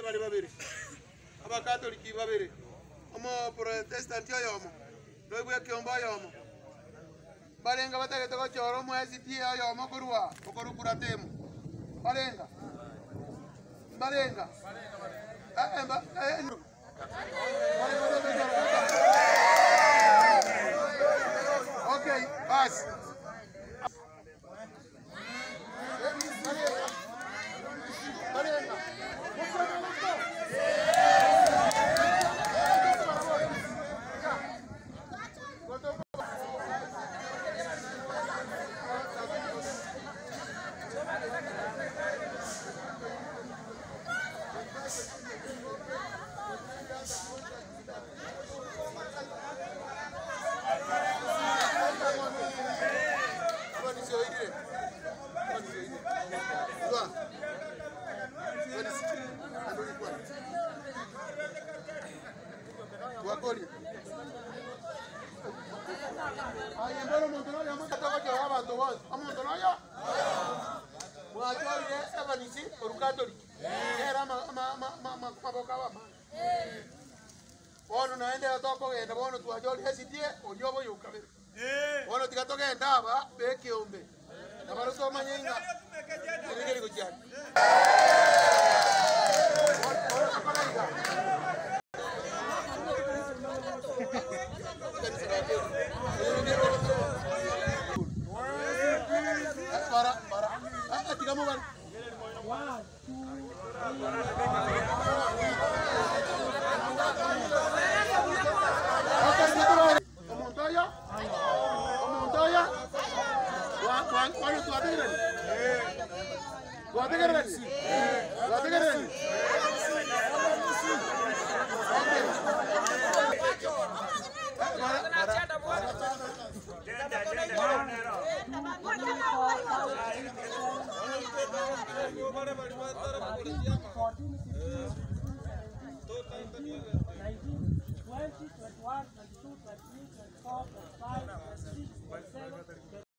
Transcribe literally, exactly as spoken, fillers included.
bali babiri abakatoliki babiri omo protestant yomo loibwe kiomba yomo balenga batagete ko choro mwezi tia yomo kurwa okorukura temu balenga balenga eh ba eh okay bas Wakoli. Ay, embolo Montoya, vamos a tocar que va a tomar. A Montoya. Mwachori esa vanisi orukatoli. Era ma ma ma ma ma mabokawa. Ono naenda toko genda bono tuajoli esitie oliobo yukabe. Ono tikatoke ndaba beke ombe. Nabalo soma nyenga. Ningeli kujani. Para, para. Ah, tigamo kan. One, two, three. Montoya. Montoya. Wan, wan, wan tu ada kan? Tu ada kan? Tu ada kan? fourteen, sixteen, nineteen, twenty, twenty-one, twenty-two, twenty-three, twenty-four,